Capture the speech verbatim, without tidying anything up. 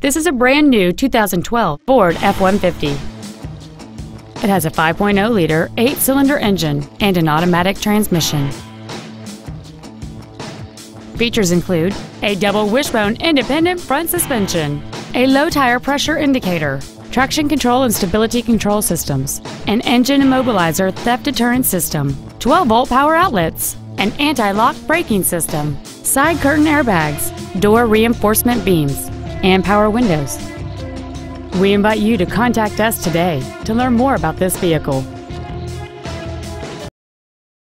This is a brand new two thousand twelve Ford F one fifty. It has a five point oh liter eight-cylinder engine and an automatic transmission. Features include a double wishbone independent front suspension, a low tire pressure indicator, traction control and stability control systems, an engine immobilizer theft deterrent system, twelve volt power outlets, an anti-lock braking system, side curtain airbags, door reinforcement beams, and power windows. We invite you to contact us today to learn more about this vehicle.